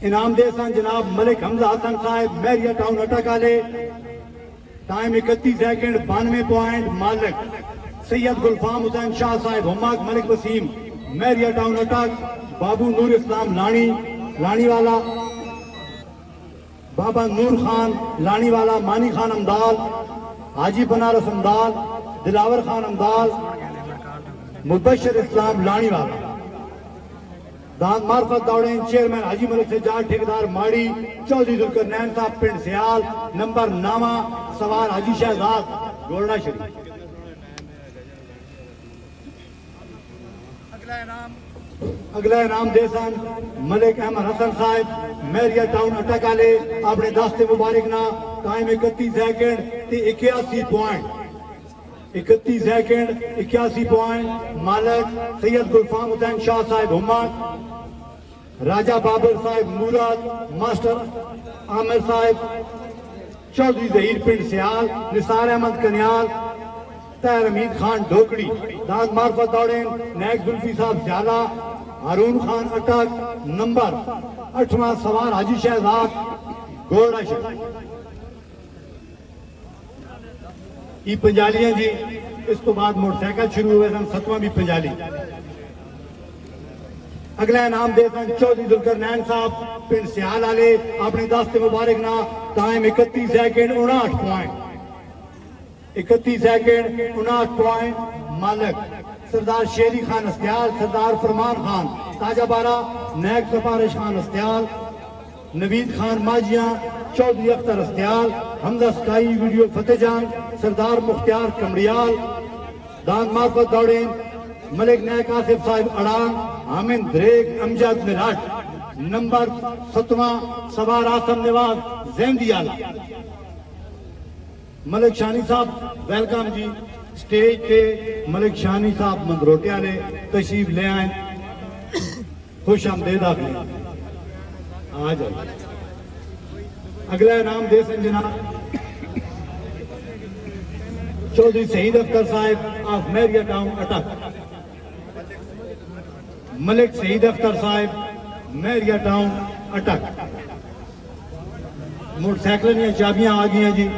इनाम दे सन जनाब मलिक हमजा हसन साहब मैरिया टाउन अटक वाले। Time 31 second 92 point. मालिक सैयद गुलफाम हुसैन शाह साहब होमाक मलिक वसीम मैरिया टाउन अटक। बाबू नूर इस्लाम लानी लानी वाला, बाबा नूर खान लानी वाला, मानी खान अमदाल, हाजी बनारस अमदाल, दिलावर खान अमदाल, मुबशर इस्लाम लानी वाला। दान मार्फत दौड़े चेयरमैन हाजी मलिक सज्जाद ठेकेदार माड़ी चौधरी जुल्करनैन साहब पिंड सियाल। नंबर नामा सवार हाजी शहजाद गोल्डा शरीफ। अगला इनाम दे सन मलिक अहमद हसन साहब मैरिया टाउन अटक वाले। अपने दस्ते मुबारक ना time 31 second 81 point. 31 second 81 point. मालिक सैयद गुलफाम हुसैन शाह साहब हुम्मत, राजा बाबर साहब मुराद, मास्टर आमिर साहब चौधरी जहीर पिंड सियाल, निसार अहमद कन्याल, तैर हमीद खान ढोकड़ी। दाद मार्फत दौड़े नैक जुल्फी साहब ज्यादा, हारून खान अटक। नंबर 8वां सवार हाजी शहजाद गोल्डा शरीफ। ये पंजालियां जी। इस तो बाद मोटरसाइकिल शुरू हुए सन 7वां भी पंजाली। अगला इनाम दे सन चौधरी जुल्करनैन साहब पिंड सियाल वाले। अपने दस्ते मुबारक ना time 31 second 59 point. 31 second 59 point. मालिक सरदार शेरी खान अस्तियाल, सरदार फरमान खान ताजाबारा, नैक सफारिश खान अस्तियाल, नवीद खान माजिया, चौधरी अख्तर अस्तियाल, हमजा स्काई वीडियो फतेहजान, सरदार मुख्तियार कमड़ियाल। दान मार्फत दौड़े मलिक नैक आसिफ साहिब अड़ान, हामिद द्रेक अमजद मिराट। नंबर 7वां सवार आसम निवाज जैंदियाला। मलिक शानी साहब वेलकम जी। स्टेज पे मलिक शानी साहब मंदरोटे वाले तशरीफ ले आए। खुश आमदेद आपने आ जाए। अगला इनाम दे सन जनाब चौधरी शहीद अख्तर साहब ऑफ मैरिया टाउन अटक। मलिक शहीद अख्तर साहब मैरिया टाउन अटक। मोटरसाइकिल की चाबियां आ गई जी।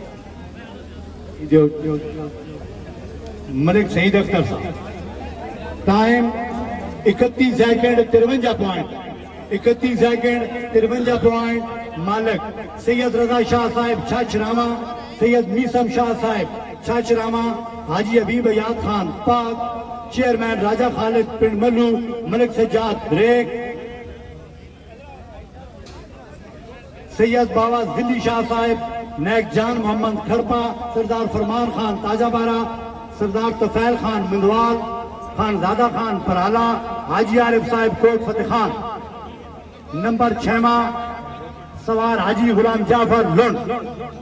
मलिक शहीद अख्तर साहब time 31 second 53 point. 31 second 53 point. मालिक सैयद रजा शाह साहब छाछरामा, सैयद मीसम शाह साहब छाछरामा, हाजी हबीब अयाद खान पाक, चेयरमैन राजा खालिद पिंड मल्लू, मलिक सज्जाद ब्रेक, सैयद बाबा जिंदी शाह साहब नैक जान मोहम्मद खरपा, सरदार फरमान खान ताजाबारा, सरदार तफैल खान मिंदवाल, खानजादा खान पराला, हाजी आरिफ साहब कोट फतेह खान। नंबर 6वां सवार हाजी गुलाम जाफर लुंड।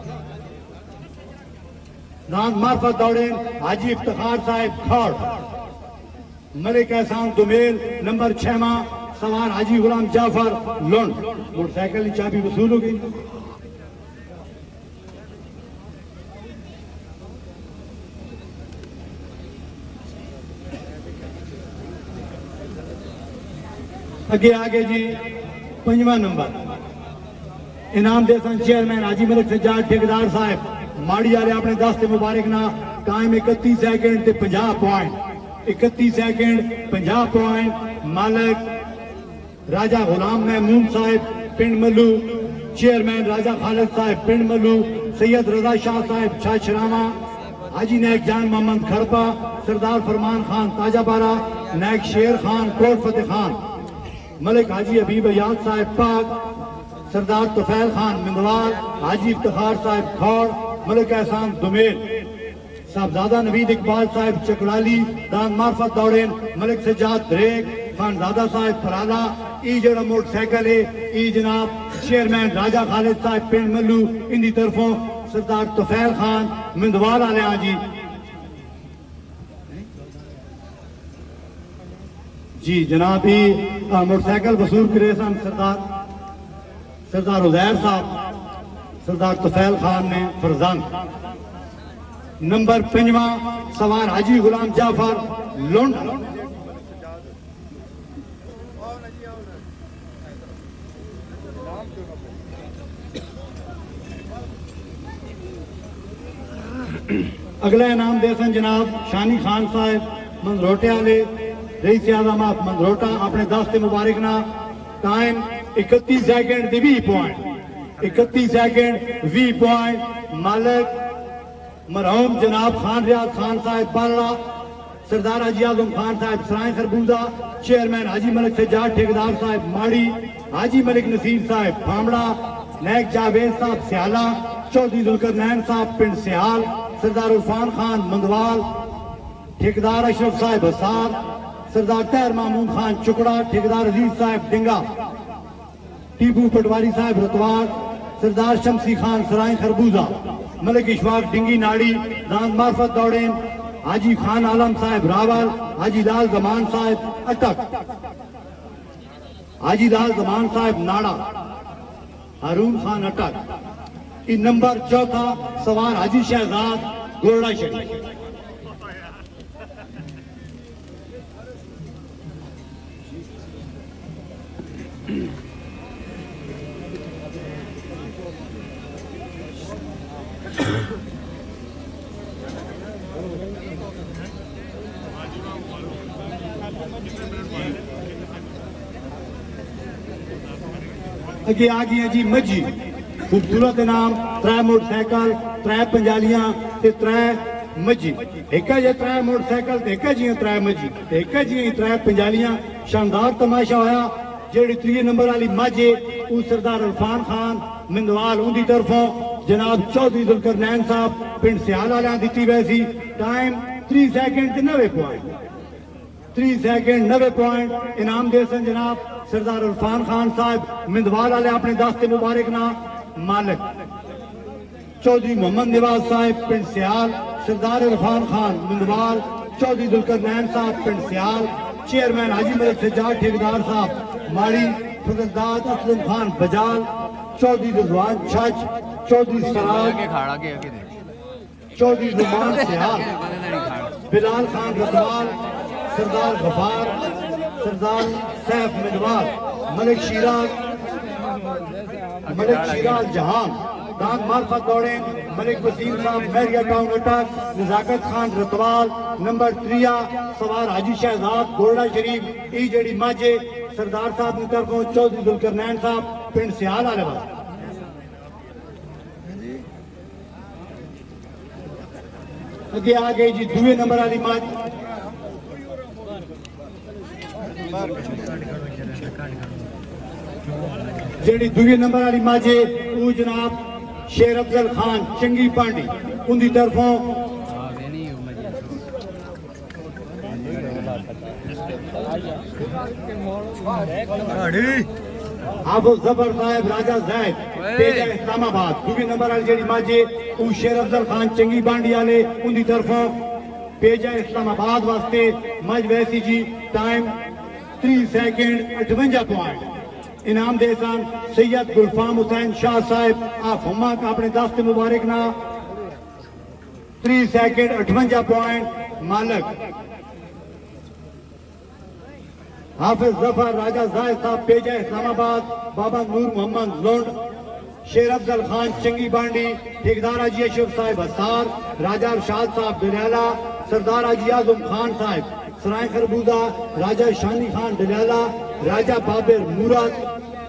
दान मार्फत दौड़े हाजी इफ्तिखार साहब खौड़। मलिक एहसान दुमेल। नंबर 6वां सवार हाजी गुलाम जाफर लुंड। मोटरसाइकिल की चाबी वसूल हो गई। अगे आगे जी 5वां नंबर इनाम दे सन चेयरमैन हाजी मलिक सज्जाद ठेकेदार साहब माड़ी वाले। अपने दस्ते मुबारक ना time 31 second 50 point. 31 second 50 point. मालिक राजा गुलाम महमूद साहब पिंड मल्लू, चेयरमैन राजा खालिद साहब पिंड मल्लू, सैयद रजा शाह साहब छाछरामा, हाजी नैक जान मोहम्मद खरपा, सरदार फरमान खान ताजाबारा, नैक शेर खान कोट फतेह खान, मलिक हाजी हबीब अयाद साहब पाक, सरदार तफैल खान मिंदवाल, हाजी इफ्तिखार साहब खौड़, मलिक एहसान दुमेल, साहबजादा नवीद इकबाल साहब चकलाली। दान मार्फत दौड़े मलिक सज्जाद द्रेक, खानजादा साहब फराला। ई जड़ा मोटरसाइकिल है ई जनाब चेयरमैन राजा खालिद साहब पिंड मल्लू इंदी तरफों सरदार तफैल खान मिंदवाल आले जी। जी जनाब ही मोटरसाइकिल वसूल करे सन सरदार उजैर साहब, सरदार तफैल खान ने फरजंद। नंबर 5वां सवार हाजी गुलाम जाफर लुंड। अगला इनाम दे सन जनाब शानी खान साहब मंदरोटे वाले रईस आज़म ऑफ मंदरोटा अपने 10 ते मुबारक ना time 31 second 20 point 31 second 20 point मालिक मरहूम जनाब खान रियाज खान साहब बाला सरदार हाजी आजम खान साहब सराय खरबूजा चेयरमैन हाजी मलिक सज्जाद ठेकेदार साहब माड़ी हाजी मलिक नसीर साहब फामड़ा नायक जावेद साहब सियाला चौधरी जुल्करनैन साहब पिंड सियाल सरदार उरफान खान मंगवाल ठेकेदार अशरफ साहब हसार सरदार तैर मामून खान चुकड़ा ठेकेदार अजीज साहब डिंगा टीपू पटवारी साहब रतवार सरदार शमसी खान सराय खरबूजा मलिक इशफाक डिंगी नाड़ी दान मार्फत दौड़ेन हाजी खान आलम साहब रावल हाजी लाल जमान साहब अटक हाजी लाल जमान साहब नाड़ा हारून खान अटक नंबर चौथा सवार हाजी शहजाद गोरडा शरीफ अगे आ गई है जी मजी खूबसूरत इनाम 3 मोटरसाइकिल 3 पंजालियां ते 3 मजी एक जे 3 मोटरसाइकिल ते एक जी 3 मजी ते एक जी 3 पंजालियां शानदार तमाशा होया जेड़ी 3 नंबर वाली मज है सरदार इरफान खान मिंदवाल उनकी तरफों जनाब चौधरी जुल्करनैन साहब पिंड सियाल वाले दी वैसी time 3 second 90 point 3 second 90 point इनाम दे सन जनाब सरदार इरफान खान साहब मिंदवाल वाले अपने 10 मुबारक ना मालिक चौधरी मोहम्मद नवाज साहब पिंड सियाल सरदार इरफान खान मिंदवाल चौधरी जुल्करनैन साहब पिंड सियाल चेयरमैन हाजी मलिक सज्जाद ठेकेदार साहब माड़ी फजलदाद असलम खान बजाल चौधरी रिजवान छज चौधरी सराज चौधरी रुमान सियाल बिलाल खान रतवाल सरदार गफार सरदार सैफ मिनवाल मलिक शिराज जहान दान मार्फत दौड़े मलिक वसीम साहब मैरिया टाउन अटक नजाकत खान रतवाल नंबर 3 सवार हाजी शहजाद गोरडा शरीफ ई जड़ी माजे सरदार साहब की तरफों चौधरी जुल्करनैन साहब पिंड सियाल वाले वाले अगे आ गई जी 2 नंबर वाली माज जेड़ी 2 नंबर वाली माजे वो जनाब शेर अफजल खान चंगी पांडी उनकी तरफों हाफिज जफर साहब राजा जैद इस्लामाबाद 2 नंबर वाली जेड़ी माजे वो शेर अफजल खान चंगी पांडी वाले उनकी तरफों पेजा इस्लामाबाद वास्ते मज वैसी जी टाइम 3 सेकंड 58 पॉइंट इनाम दे सन सैयद गुलफाम हुसैन शाह साहब आप हम्मा का अपने 10 मुबारक ना 3 सेकंड 58 पॉइंट मालिक हाफिज जफर राजा जायद साहब पेजा इस्लामाबाद बाबा नूर मोहम्मद लोंड शेर अफजल खान चंगी बांडी ठेकेदार हाजी अशरफ साहब हसार राजा अरशाद साहब डलियाला सरदार हाजी आजम खान साहब सराय खरबूजा राजा शानी खान डलियाला राजा बाबर मुराद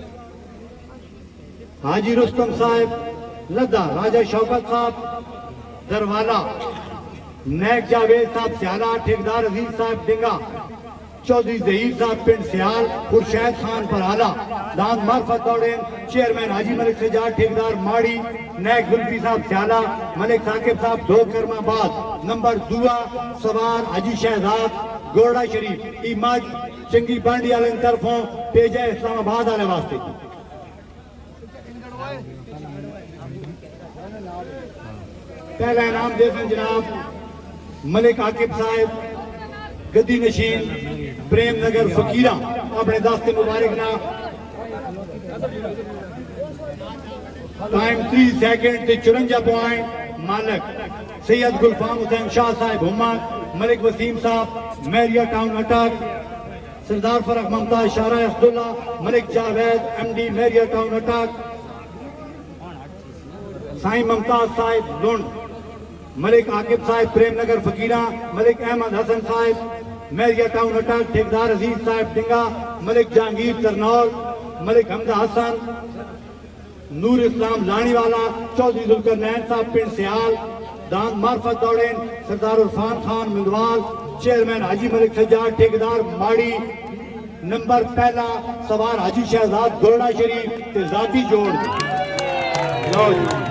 हाजी रुस्तम साहब लद्दा राजा शौकत साहब दरवाला नैक जावेद साहब सियाला ठेकेदार अजीज साहब डिंगा चौधरी जहीर साहब पिंड सियाल खुरशैद खान पर आला दान मार्फत दौड़े चेयरमैन हाजी मलिक सज्जाद ठेकेदार माड़ी नैक जुल्फी साहब सियाला मलिक साकिब साहब 2 करमाबाद नंबर 2 सवार हाजी शहजाद गोरडा शरीफ इमाज चंगी बांडी वाले तरफों पेजा इस्लामाबाद वाले वास्ते पहला इनाम दे जनाब मलिक आकिब साहब गद्दी नशीन प्रेम नगर फकीरा अपने 10 मुबारक ना टाइम 3 सेकंड 54 पॉइंट मालिक सैयद गुलफाम हुसैन शाह साहब हुम्मा मलिक वसीम साहब मैरिया टाउन अटक सरदार फरक मुमताज शारा अब्दुल्ला मलिक जावेद MD मेरिया टाउन अटक साईं मुमताज साहिब लुंड मलिक आकिब साहिब प्रेम नगर फकीरा मलिक अहमद हसन साहिब मेरिया टाउन अटक ठेकेदार अजीज साहिब डिंगा मलिक जहांगीर करनौल मलिक हमदा हसन नूर इस्लाम लानीवाला चौधरी जुल्करनैन साहब पिंड सियाल दान मार्फत दौड़ेन सरदार उरफान खान मिंदवाल चेयरमैन हाजी मलिक सज्जाद ठेकेदार माड़ी नंबर पहला सवार हाजी शहजाद गोरडा शरीफ ते जाती जोड़ लो जी।